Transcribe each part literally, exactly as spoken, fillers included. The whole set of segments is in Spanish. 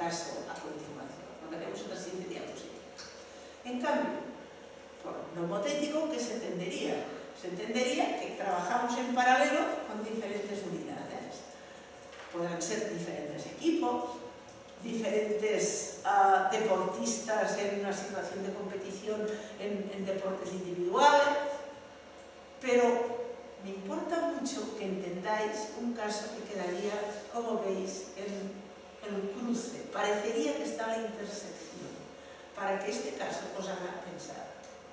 caso a continuación. No tenemos una siguiente diapositiva. En cambio, por nomotético, ¿qué se entendería? Se entendería que trabajamos en paralelo con diferentes unidades. Podrán ser diferentes equipos, diferentes uh, deportistas en una situación de competición en, en deportes individuales, pero me importa mucho que entendáis un caso que quedaría, como veis, en el cruce. Parecería que está la intersección, para que este caso os haga pensar.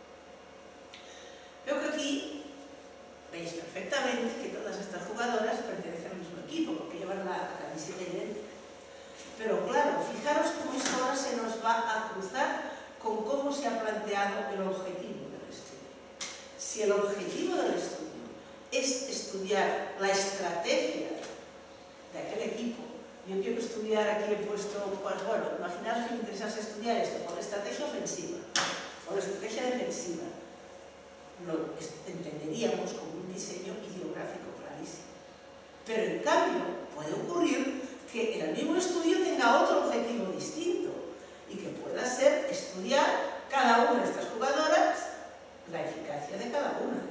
Veo que aquí veis perfectamente que todas estas jugadoras pertenecen al mismo equipo, porque llevan la camiseta idéntica. Pero claro, fijaros cómo esto ahora se nos va a cruzar con cómo se ha planteado el objetivo del estudio. Si el objetivo del estudio es estudiar la estrategia de aquel equipo, yo quiero estudiar, aquí he puesto, pues bueno, imaginaos que me interesase estudiar esto por la estrategia ofensiva o la estrategia defensiva, lo entenderíamos como un diseño ideográfico clarísimo. Pero en cambio puede ocurrir que en el mismo estudio tenga otro objetivo distinto y que pueda ser estudiar cada una de estas jugadoras, la eficacia de cada una.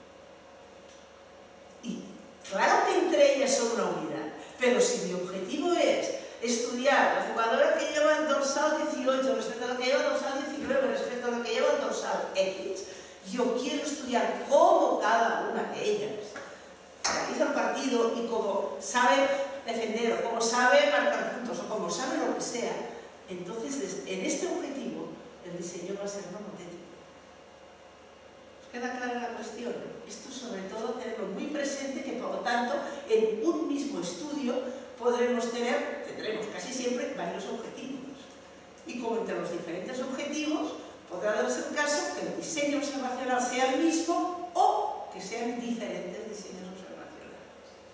Y claro que entre ellas son una unidad, pero si mi objetivo es estudiar la jugadora que lleva el dorsal dieciocho respecto a la que lleva el dorsal diecinueve respecto a la que lleva el dorsal X, yo quiero estudiar cómo cada una de ellas realiza el partido y cómo sabe defender, o cómo sabe marcar puntos, o cómo sabe lo que sea. Entonces, en este objetivo, el diseño va a ser nomotético. ¿Os queda clara la cuestión? Esto, sobre todo, tenerlo muy presente, que por lo tanto, en un mismo estudio podremos tener, tendremos casi siempre, varios objetivos. Y como entre los diferentes objetivos, podrá darse el caso que el diseño observacional sea el mismo o que sean diferentes diseños observacionales.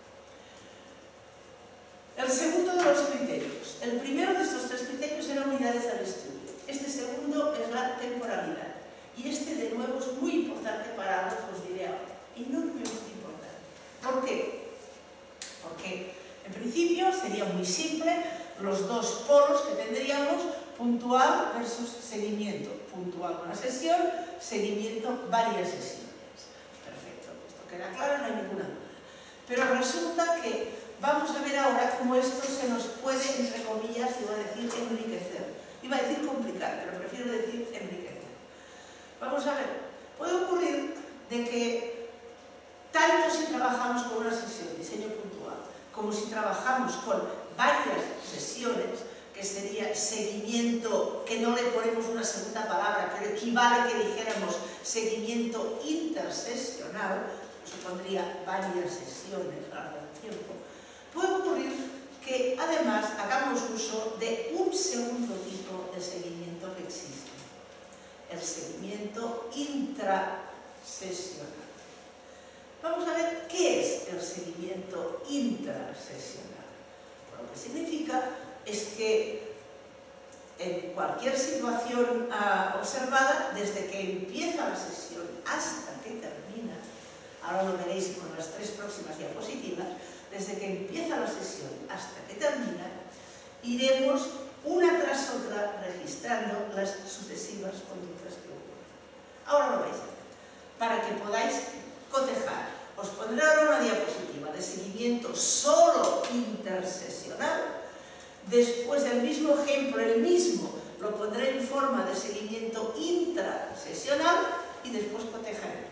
El segundo de los criterios. El primero de estos tres criterios eran unidades del estudio. Este segundo es la temporalidad. Y este, de nuevo, es muy importante para ambos, os diré ahora. Enormemente importante. ¿Por qué? Porque, en principio, sería muy simple los dos polos que tendríamos: puntual versus seguimiento. Puntual una sesión, seguimiento varias sesiones. Perfecto, esto queda claro, no hay ninguna duda. Pero resulta que vamos a ver ahora cómo esto se nos puede, entre comillas, iba a decir enriquecer. Iba a decir complicar, pero prefiero decir enriquecer. Vamos a ver, puede ocurrir de que tanto si trabajamos con una sesión, diseño puntual, como si trabajamos con varias sesiones, que sería seguimiento, que no le ponemos una segunda palabra, pero equivale que dijéramos seguimiento intersesional, que supondría varias sesiones a largo tiempo, puede ocurrir que además hagamos uso de un segundo tipo de seguimiento que existe, el seguimiento intrasesional. Vamos a ver qué es el seguimiento intrasesional. Lo que significa es que en cualquier situación uh, observada, desde que empieza la sesión hasta que termina, ahora lo veréis con las tres próximas diapositivas, desde que empieza la sesión hasta que termina, iremos una tras otra registrando las sucesivas conductas que ocurren. Ahora lo veis, para que podáis cotejar. Os pondré ahora una diapositiva de seguimiento solo intersesional. Después del mismo ejemplo, el mismo, lo pondré en forma de seguimiento intrasesional y después cotejaremos.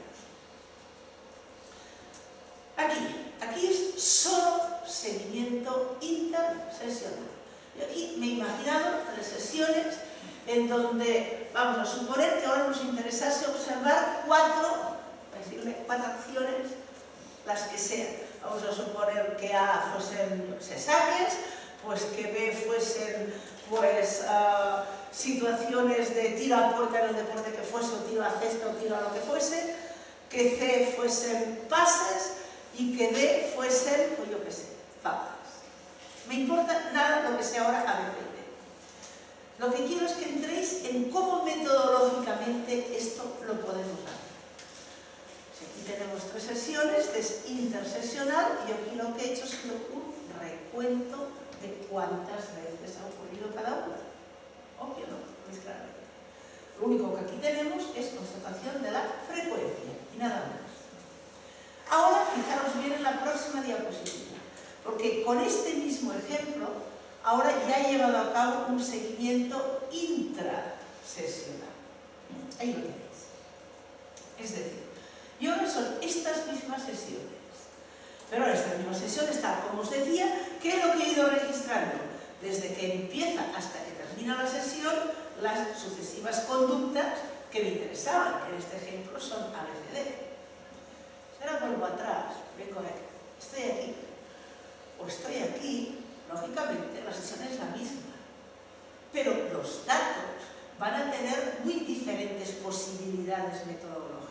Aquí, aquí es solo seguimiento intersesional. Y aquí me he imaginado tres sesiones en donde vamos a suponer que ahora nos interesase observar cuatro, decirle, cuatro acciones, las que sean. Vamos a suponer que A fuesen saques, pues que B fuesen pues, uh, situaciones de tiro a puerta en el deporte que fuese, o tiro a cesta, o tiro a lo que fuese, que C fuesen pases y que D fuesen, pues yo qué sé, faltas. Me importa nada lo que sea ahora A, B, C y D. Lo que quiero es que entréis en cómo metodológicamente esto lo podemos hacer. Aquí tenemos tres sesiones, es intersesional, y aquí lo que he hecho es un recuento de cuántas veces ha ocurrido cada que con este mismo ejemplo, ahora ya he llevado a cabo un seguimiento intrasesional. Ahí lo tenéis. Es decir, y ahora son estas mismas sesiones. Pero ahora estas mismas sesiones están, como os decía, ¿qué es lo que he ido registrando? Desde que empieza hasta que termina la sesión, las sucesivas conductas que me interesaban, que en este ejemplo son A B C D. Si ahora vuelvo atrás, vengo aquí, estoy aquí, o estoy aquí, lógicamente la sesión es la misma, pero los datos van a tener muy diferentes posibilidades metodológicas.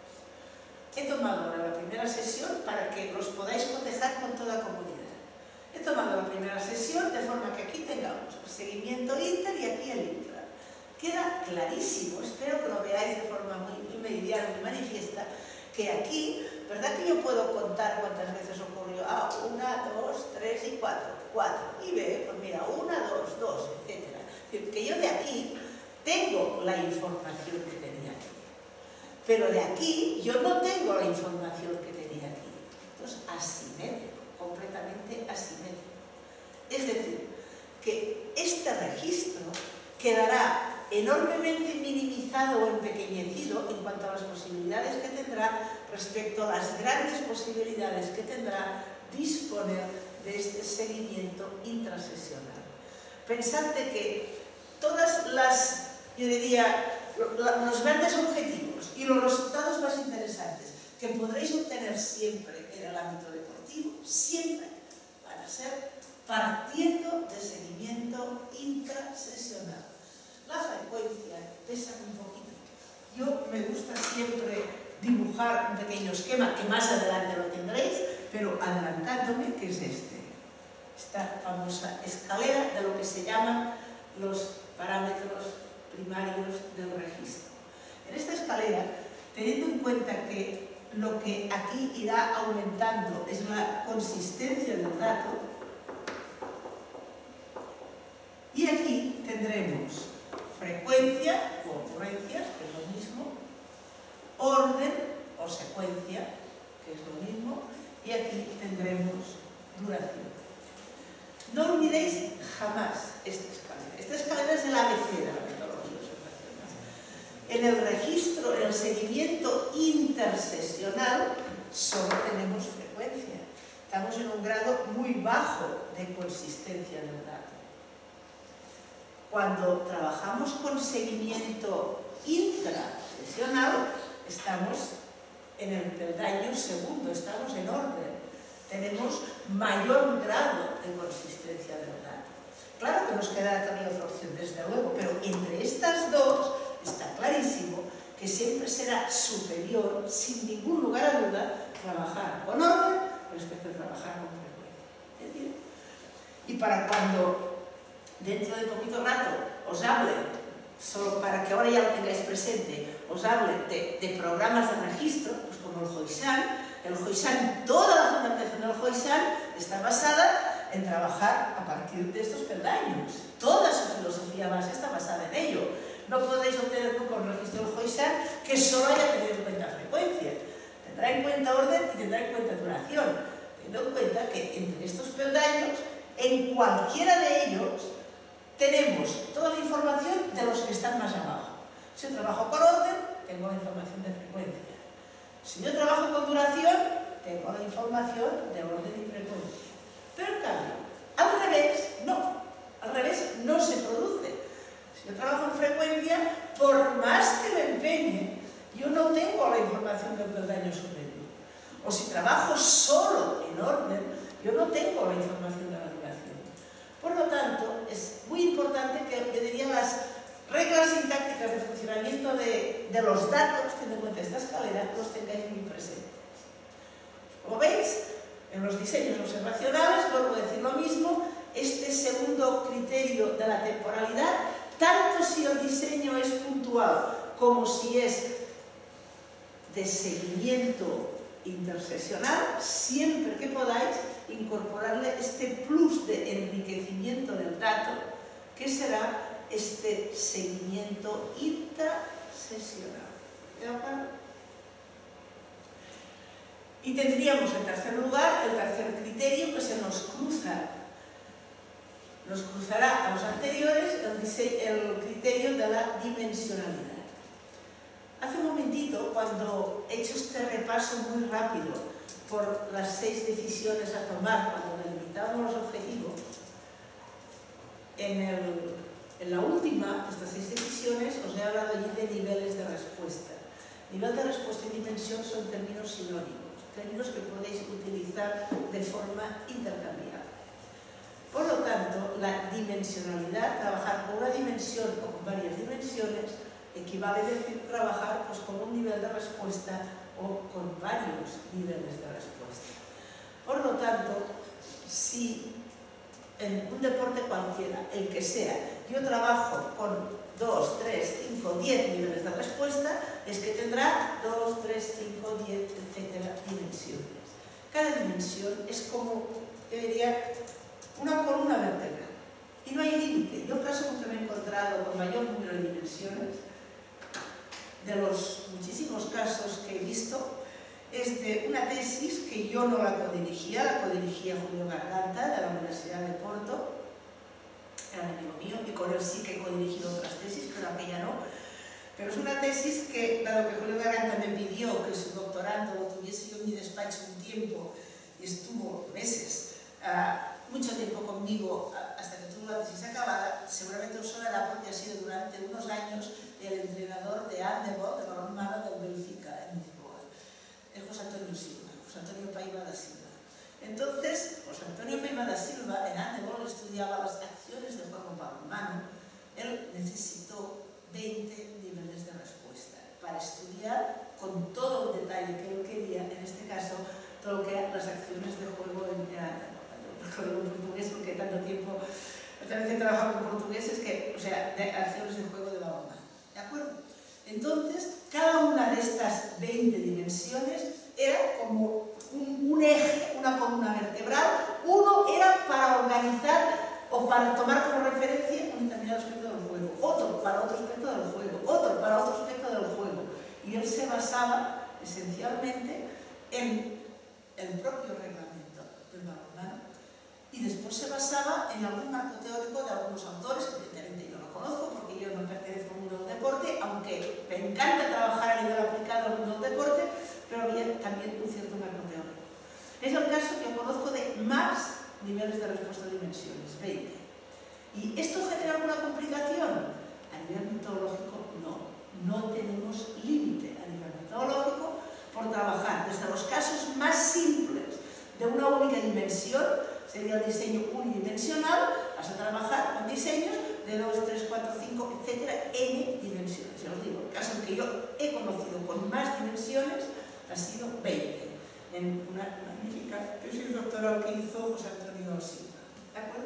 He tomado ahora la primera sesión para que los podáis cotejar con toda comunidad. He tomado la primera sesión de forma que aquí tengamos el seguimiento inter y aquí el intra. Queda clarísimo, espero que lo veáis de forma muy, muy meridiana, muy manifiesta, que aquí, ¿verdad que yo puedo contar cuántas veces ocurrió? Ah, una, dos, tres y cuatro. Cuatro. Y B, pues mira, una, dos, dos, etcétera. Es decir, que yo de aquí tengo la información que tenía aquí. Pero de aquí yo no tengo la información que tenía aquí. Entonces, asimétrico, completamente asimétrico. Es decir, que este registro quedará enormemente minimizado o empequeñecido en cuanto a las posibilidades que tendrá respecto a las grandes posibilidades que tendrá disponer de este seguimiento intrasesional. Pensad de que todas las, yo diría, los grandes objetivos y los resultados más interesantes que podréis obtener siempre en el ámbito deportivo, siempre van a ser partiendo de seguimiento intrasesional. La frecuencia pesa un poquito. Yo me gusta siempre dibujar un pequeño esquema, que más adelante lo tendréis, pero adelantándome, que es este. Esta famosa escalera de lo que se llaman los parámetros primarios del registro. En esta escalera, teniendo en cuenta que lo que aquí irá aumentando es la consistencia del dato, y aquí tendremos frecuencia o ocurrencias, que es lo mismo, orden o secuencia, que es lo mismo, y aquí tendremos duración. No olvidéis jamás esta escalera. Esta escalera es el A B C de la metodología observacional. En el registro, en el seguimiento intersesional, solo tenemos frecuencia. Estamos en un grado muy bajo de consistencia del dato. Cuando trabajamos con seguimiento intrasesional, estamos en el peldaño segundo, estamos en orden. Tenemos mayor grado de consistencia del dato. Claro que nos queda también otra opción, desde luego, pero entre estas dos está clarísimo que siempre será superior, sin ningún lugar a duda, trabajar con orden respecto a trabajar con frecuencia. ¿Es decir? Y para cuando dentro de poquito rato os hable, solo para que ahora ya lo tengáis presente, os hable de, de programas de registro, pues como el Hoisan. El Hoisan, toda la fundamentación del Hoisan está basada en trabajar a partir de estos peldaños. Toda su filosofía base está basada en ello. No podéis obtener con el registro del Hoisan que solo haya tenido en cuenta frecuencia. Tendrá en cuenta orden y tendrá en cuenta duración. Teniendo en cuenta que entre estos peldaños, en cualquiera de ellos, tenemos toda la información de los que están más abajo. Si yo trabajo con orden, tengo la información de frecuencia. Si yo trabajo con duración, tengo la información de orden y frecuencia. Pero en cambio, al revés, no. Al revés no se produce. Si yo trabajo en frecuencia, por más que me empeñe, yo no tengo la información del peldaño superior. O si trabajo solo en orden, yo no tengo la información de la duración. Por lo tanto, es muy importante que, yo diría, las reglas sintácticas de funcionamiento de, de los datos, teniendo en cuenta esta escalera, los tengáis muy presentes. Como veis, en los diseños observacionales, vuelvo a decir lo mismo, este segundo criterio de la temporalidad, tanto si el diseño es puntual como si es de seguimiento intersesional, siempre que podáis incorporarle este plus de enriquecimiento del dato, que será este seguimiento intrasesional. ¿De acuerdo? Y tendríamos en tercer lugar el tercer criterio que se nos cruza, nos cruzará a los anteriores el, el criterio de la dimensionalidad. Hace un momentito, cuando he hecho este repaso muy rápido por las seis decisiones a tomar cuando delimitábamos los objetivos, en, el, en la última, estas seis decisiones, os he hablado allí de niveles de respuesta. Nivel de respuesta y dimensión son términos sinónimos, términos que podéis utilizar de forma intercambiable. Por lo tanto, la dimensionalidad, trabajar con una dimensión o con varias dimensiones, equivale a decir trabajar pues, con un nivel de respuesta o con varios niveles de respuesta. Por lo tanto, si en un deporte cualquiera, el que sea, yo trabajo con dos, tres, cinco, diez niveles de respuesta, es que tendrá dos, tres, cinco, diez, etcétera dimensiones. Cada dimensión es como, yo diría, una columna vertebral. Y no hay límite. Yo el caso que me he encontrado con mayor número de dimensiones, de los muchísimos casos que he visto, es de una tesis que yo no la codirigía, la codirigía Julio Garganta de la Universidad de Porto, era un amigo mío, y con él sí que he codirigido otras tesis, pero aquella no. Pero es una tesis que, dado que Julio Garganta me pidió que su doctorando lo tuviese yo en mi despacho un tiempo, y estuvo meses, uh, mucho tiempo conmigo, uh, hasta que tuvo la tesis acabada, seguramente os sonará porque ha sido durante unos años el entrenador de handball, de balonmano del Benfica en Lisboa. Es José Antonio Silva, José Antonio Paiva da Silva. Entonces, José Antonio Paiva da Silva en handball estudiaba las acciones de juego balonmano. Él necesitó veinte niveles de respuesta para estudiar con todo el detalle que él quería, en este caso, todo lo que eran las acciones de juego en handball. Recuerdo en portugués porque tanto tiempo, otra vez he trabajado con portugueses que, o sea, de acciones de juego de balonmano. ¿De acuerdo? Entonces, cada una de estas veinte dimensiones era como un, un eje, una columna vertebral. Uno era para organizar o para tomar como referencia un determinado aspecto del juego, otro para otro aspecto del juego, otro para otro aspecto del juego. Y él se basaba esencialmente en el propio reglamento del balonmano y después se basaba en algún marco teórico de algunos autores, que evidentemente yo no conozco porque yo no pertenezco al mundo del deporte, aunque me encanta trabajar a nivel aplicado al mundo del deporte, pero había también un cierto marco teórico. Es el caso que yo conozco de más niveles de respuesta de dimensiones, veinte. ¿Y esto genera alguna complicación? A nivel metodológico, no. No tenemos límite a nivel metodológico por trabajar desde los casos más simples de una única dimensión, sería el diseño unidimensional, hasta trabajar con diseños de dos, tres, cuatro, cinco, etcétera, n dimensiones. Ya os digo, el caso en que yo he conocido con más dimensiones ha sido veinte, en una magnífica tesis doctoral que hizo José Antonio Silva. ¿De acuerdo?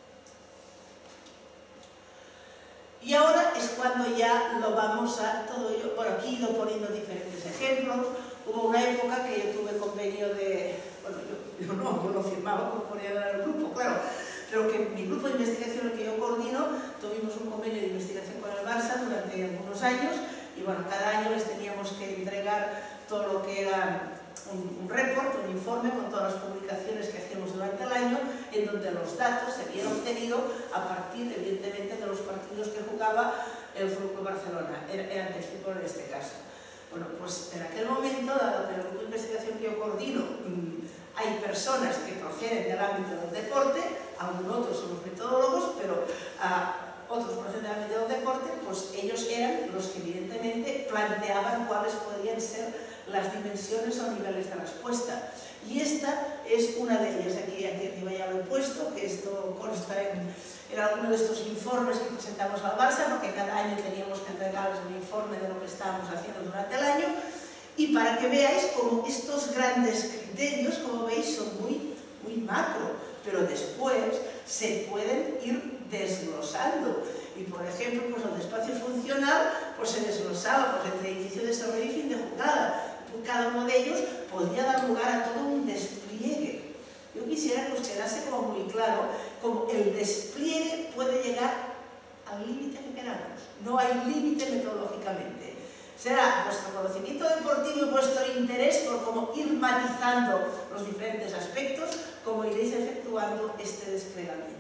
Y ahora es cuando ya lo vamos a todo ello. Bueno, aquí he ido poniendo diferentes ejemplos. Hubo una época que yo tuve convenio de... Bueno, yo, yo no, yo lo firmaba como coordinadora del grupo, claro. Pero que mi grupo de investigación, el que yo coordino, tuvimos un convenio de investigación con el Barça durante algunos años. Y bueno, cada año les teníamos que entregar todo lo que era un, un report, un informe con todas las publicaciones que hacíamos durante el año, en donde los datos se habían obtenido a partir, evidentemente, de los partidos que jugaba el Fútbol Barcelona, era, era de fútbol en este caso. Bueno, pues en aquel momento, dado que en el grupo de investigación que yo coordino mmm, hay personas que proceden del ámbito del deporte, algunos otros somos metodólogos, pero uh, otros proceden del ámbito del deporte, pues ellos eran los que evidentemente planteaban cuáles podrían ser las dimensiones o niveles de respuesta. Y esta es una de ellas. Aquí, aquí arriba ya lo he puesto, que esto consta en, en alguno de estos informes que presentamos al Barça, porque cada año teníamos que entregarles un informe de lo que estábamos haciendo durante el año. Y para que veáis cómo estos grandes criterios, como veis, son muy, muy macro, pero después se pueden ir desglosando. Y por ejemplo, pues el espacio funcional pues se desglosaba pues, entre inicio, desarrollo y fin de jugada. Cada uno de ellos podría dar lugar a todo un despliegue. Yo quisiera que os quedase como muy claro cómo el despliegue puede llegar al límite que queramos. No hay límite metodológicamente. será vuestro conocimiento deportivo y vuestro interés por cómo ir matizando los diferentes aspectos, cómo iréis efectuando este desplegamiento.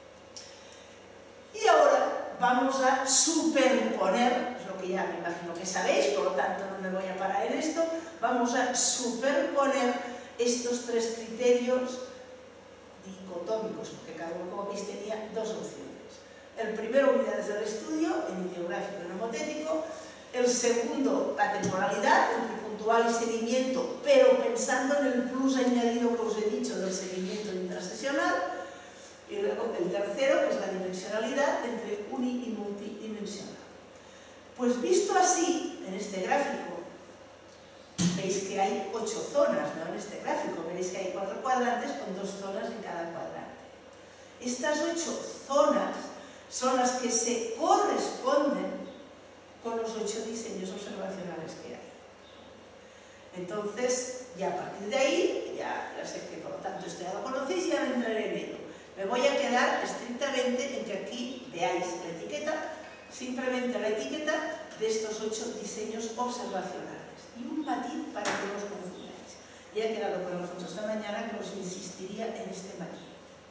Y ahora vamos a superponer, es lo que ya me imagino que sabéis, por lo tanto no me voy a parar en esto, vamos a superponer estos tres criterios dicotómicos, porque cada uno, como veis, tenía dos opciones. El primero, unidades del estudio, inicio gráfico y mnemotético. El segundo, la temporalidad, entre puntual y seguimiento, pero pensando en el plus añadido que os he dicho del seguimiento intersesional. Y luego el tercero, que es la dimensionalidad entre uni y multidimensional. Pues visto así, en este gráfico, veis que hay ocho zonas, ¿no? En este gráfico veréis que hay cuatro cuadrantes con dos zonas en cada cuadrante. Estas ocho zonas son las que se corresponden con los ocho diseños observacionales que hay. Entonces, ya a partir de ahí, ya, ya sé que por lo tanto esto ya lo conocéis y ya no entraré en ello. Me voy a quedar estrictamente en que aquí veáis la etiqueta, simplemente la etiqueta de estos ocho diseños observacionales. Y un matiz para que no os confundáis. Ya he quedado con Alfonso esta mañana que os insistiría en este matiz.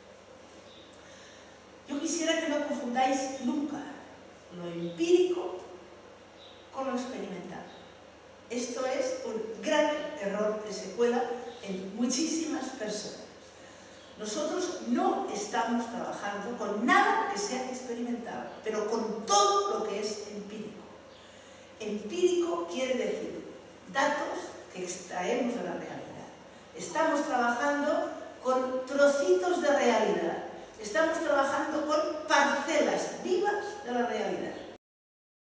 Yo quisiera que no confundáis nunca lo empírico con lo experimental. Esto es un gran error que se cuela en muchísimas personas. Nosotros no estamos trabajando con nada que sea experimental, pero con todo lo que es empírico. Empírico quiere decir datos que extraemos de la realidad. Estamos trabajando con trocitos de realidad. Estamos trabajando con parcelas vivas de la realidad.